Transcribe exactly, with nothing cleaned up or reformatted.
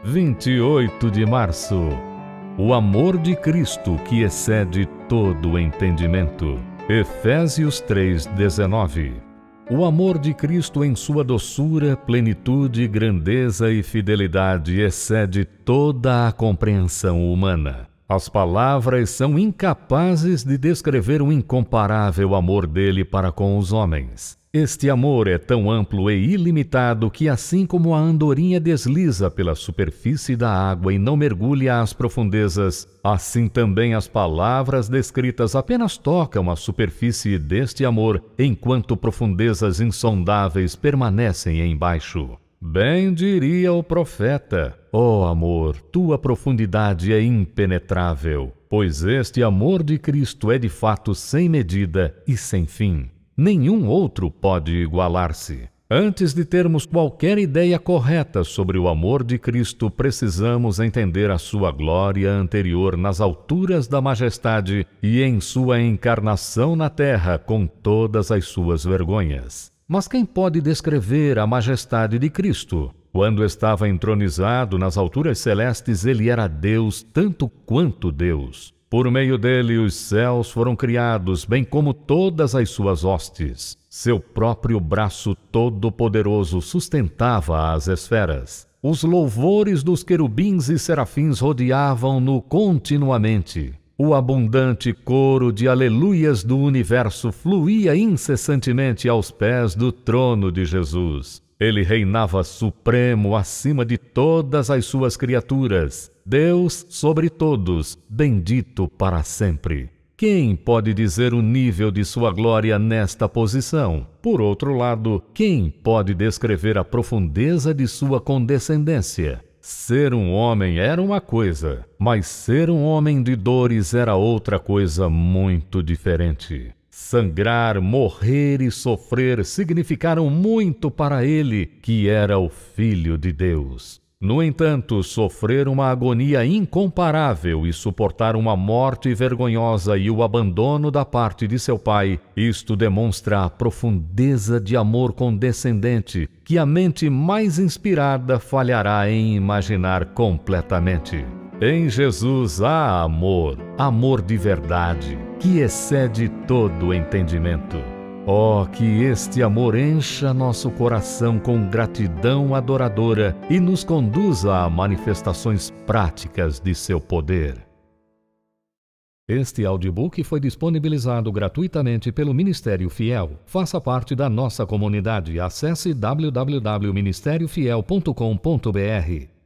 vinte e oito de março. O amor de Cristo que excede todo o entendimento. Efésios três, dezenove. O amor de Cristo em sua doçura, plenitude, grandeza e fidelidade excede toda a compreensão humana. As palavras são incapazes de descrever o incomparável amor dele para com os homens. Este amor é tão amplo e ilimitado que, assim como a andorinha desliza pela superfície da água e não mergulha às profundezas, assim também as palavras descritas apenas tocam a superfície deste amor, enquanto profundezas insondáveis permanecem embaixo. Bem diria o profeta: ó amor, tua profundidade é impenetrável, pois este amor de Cristo é de fato sem medida e sem fim. Nenhum outro pode igualar-se. Antes de termos qualquer ideia correta sobre o amor de Cristo, precisamos entender a sua glória anterior nas alturas da majestade e em sua encarnação na terra com todas as suas vergonhas. Mas quem pode descrever a majestade de Cristo? Quando estava entronizado nas alturas celestes, ele era Deus tanto quanto Deus. Por meio dele os céus foram criados, bem como todas as suas hostes. Seu próprio braço todo-poderoso sustentava as esferas. Os louvores dos querubins e serafins rodeavam-no continuamente. O abundante coro de aleluias do universo fluía incessantemente aos pés do trono de Jesus. Ele reinava supremo acima de todas as suas criaturas. Deus sobre todos, bendito para sempre. Quem pode dizer o nível de sua glória nesta posição? Por outro lado, quem pode descrever a profundeza de sua condescendência? Ser um homem era uma coisa, mas ser um homem de dores era outra coisa muito diferente. Sangrar, morrer e sofrer significaram muito para ele, que era o Filho de Deus. No entanto, sofrer uma agonia incomparável e suportar uma morte vergonhosa e o abandono da parte de seu Pai, isto demonstra a profundeza de amor condescendente que a mente mais inspirada falhará em imaginar completamente. Em Jesus há amor, amor de verdade, que excede todo o entendimento. Oh, que este amor encha nosso coração com gratidão adoradora e nos conduza a manifestações práticas de seu poder. Este audiobook foi disponibilizado gratuitamente pelo Ministério Fiel. Faça parte da nossa comunidade. Acesse w w w ponto ministério fiel ponto com ponto b r.